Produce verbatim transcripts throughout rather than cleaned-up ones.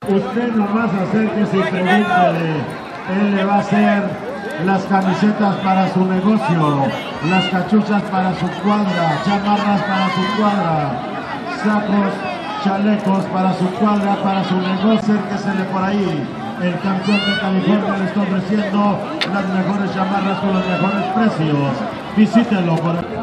Usted nomás acérquese y pregúntele, él le va a hacer las camisetas para su negocio, las cachuchas para su cuadra, chamarras para su cuadra, sacos, chalecos para su cuadra, para su negocio. Acérquesele por ahí. El campeón de California le está ofreciendo las mejores chamarras con los mejores precios. Visítenlo por ahí.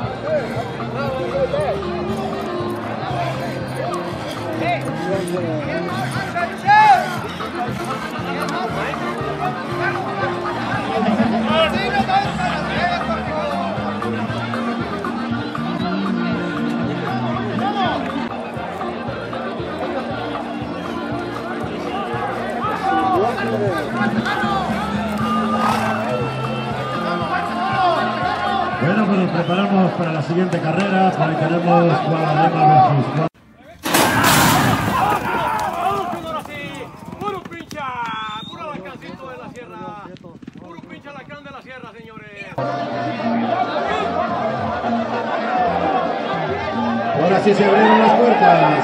Bueno, pues nos preparamos para la siguiente carrera. Por ahí tenemos Guadalema versus Puro pincha, puro alcancito de la sierra, puro pincha alacrán de la sierra, señores. Ahora sí se abrieron las puertas.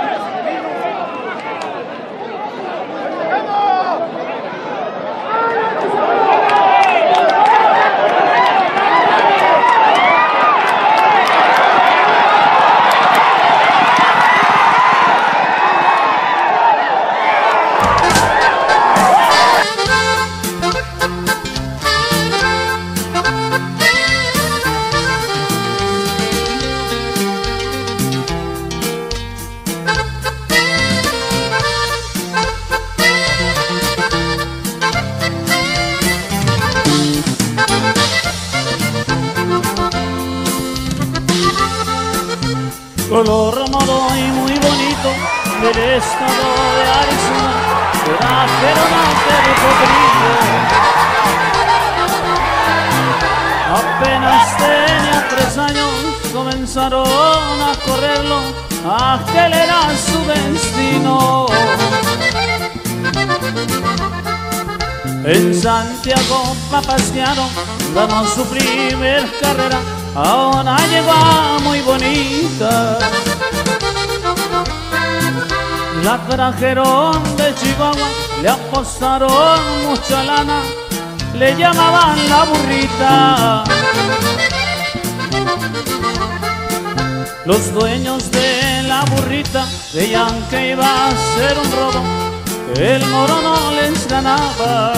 Color moro y muy bonito del estado de Arizona, trajeron a Pedro Cocodrilo. Apenas tenía tres años, comenzaron a correrlo, aquel era su destino. En Santiago Papasquiano ganó su primer carrera, a una yegua muy bonita. La trajeron de Chihuahua, le apostaron mucha lana, le llamaban la burrita. Los dueños de la burrita creían que iba a ser un robo, el moro no les ganaba.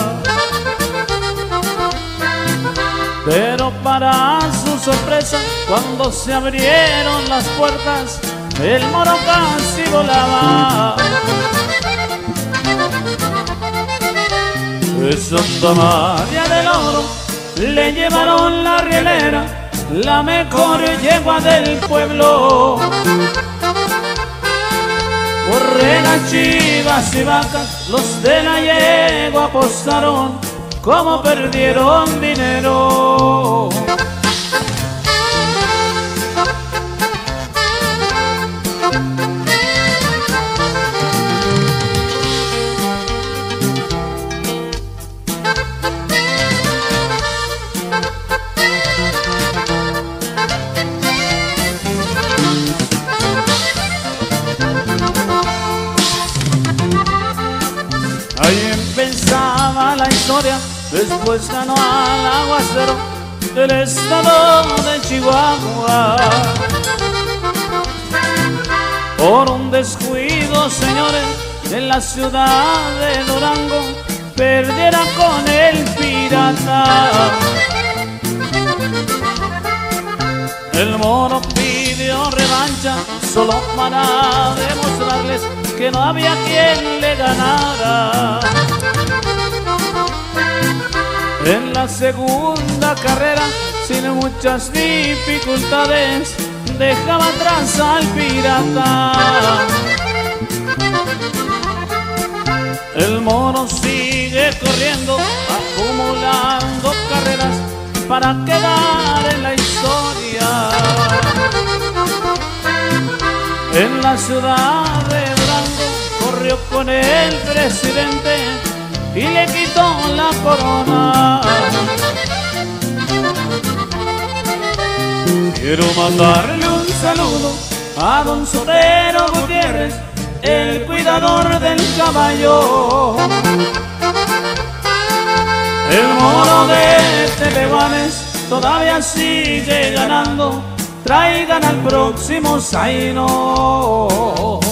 Pero para su sorpresa, cuando se abrieron las puertas, el moro casi volaba. De Santa María del Oro le llevaron la rielera, la mejor yegua del pueblo. Borregas, chivas y vacas, los de la yegua apostaron, como perdieron dinero. Ahí empezaba la historia. Después ganó al aguacero del estado de Chihuahua. Por un descuido, señores, en la ciudad de Durango perdiera con el pirata. El moro pidió revancha solo para demostrarles que no había quien le ganara. En la segunda carrera, sin muchas dificultades, dejaba atrás al pirata. El moro sigue corriendo, acumulando carreras para quedar en la historia. En la ciudad de Durango corrió con el presidente y le quitó la corona. Quiero mandarle un saludo a don Sotero Gutiérrez, el cuidador del caballo. El mono de Tepehuanes todavía sigue ganando, traigan al próximo zaino.